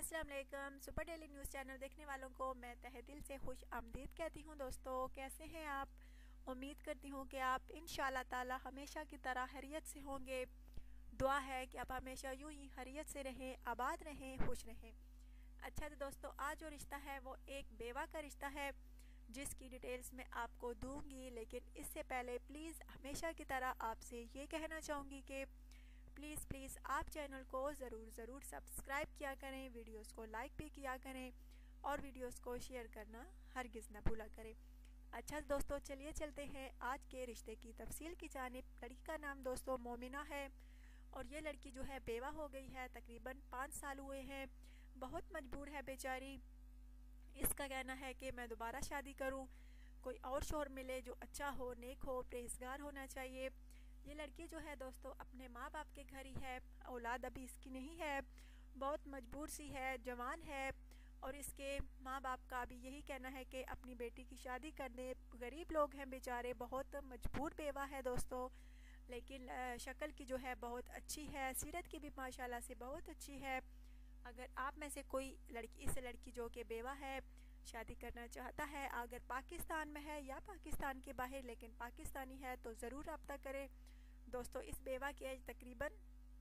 अस्सलाम वालेकुम। Super daily news channel देखने वालों को मैं तहे दिल से खुश आमदीद कहती हूँ। दोस्तों कैसे हैं आप? उम्मीद करती हूँ कि आप इंशाल्लाह ताला हमेशा की तरह खैरियत से होंगे। दुआ है कि आप हमेशा यूं ही खैरियत से रहें, आबाद रहें, खुश रहें। अच्छा तो दोस्तों आज जो रिश्ता है वो एक बेवा का रिश्ता है जिसकी डिटेल्स मैं आपको दूंगी, लेकिन इससे पहले प्लीज़ हमेशा की तरह आपसे ये कहना चाहूँगी कि प्लीज़ आप चैनल को ज़रूर सब्सक्राइब किया करें, वीडियोस को लाइक भी किया करें और वीडियोस को शेयर करना हरगिज़ ना भूला करें। अच्छा दोस्तों चलिए चलते हैं आज के रिश्ते की तफसील की जानिब। लड़की का नाम दोस्तों मोमिना है और ये लड़की जो है बेवा हो गई है, तकरीबन 5 साल हुए हैं। बहुत मजबूर है बेचारी। इसका कहना है कि मैं दोबारा शादी करूं, कोई और शोहर मिले जो अच्छा हो, नेक हो, परहेजगार होना चाहिए। ये लड़की जो है दोस्तों अपने माँ बाप के घर ही है, औलाद अभी इसकी नहीं है, बहुत मजबूर सी है, जवान है और इसके माँ बाप का भी यही कहना है कि अपनी बेटी की शादी कर दे। गरीब लोग हैं बेचारे, बहुत मजबूर बेवा है दोस्तों, लेकिन शक्ल की जो है बहुत अच्छी है, सीरत की भी माशाल्लाह से बहुत अच्छी है। अगर आप में से कोई लड़की इस लड़की जो कि बेवा है शादी करना चाहता है, अगर पाकिस्तान में है या पाकिस्तान के बाहर लेकिन पाकिस्तानी है, तो ज़रूर रब्ता करें। दोस्तों इस बेवा की एज तकरीबन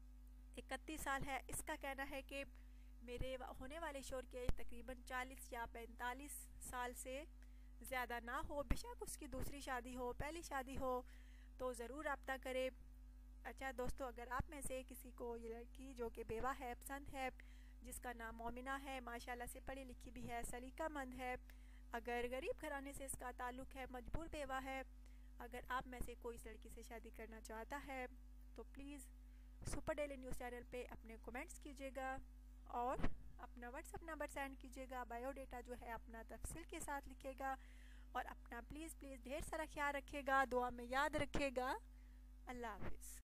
31 साल है। इसका कहना है कि मेरे होने वाले शोहर की एज तकरीबन 40 या 45 साल से ज़्यादा ना हो, बेशक उसकी दूसरी शादी हो, पहली शादी हो, तो ज़रूर रब्ता करें। अच्छा दोस्तों अगर आप में से किसी को ये लड़की जो कि बेवा है पसंद है, जिसका नाम मोमिना है, माशाल्लाह से पढ़ी लिखी भी है, सलीकामंद है, अगर गरीब घराने से इसका ताल्लुक़ है, मजबूर बेवा है, अगर आप में से कोई इस लड़की से शादी करना चाहता है तो please super daily news channel पे अपने कमेंट्स कीजिएगा और अपना व्हाट्सअप नंबर सेंड कीजिएगा। बायोडेटा जो है अपना तफसील के साथ लिखेगा और अपना प्लीज़ ढेर सारा ख्याल रखेगा, दुआ में याद रखेगा। अल्लाह हाफिज़।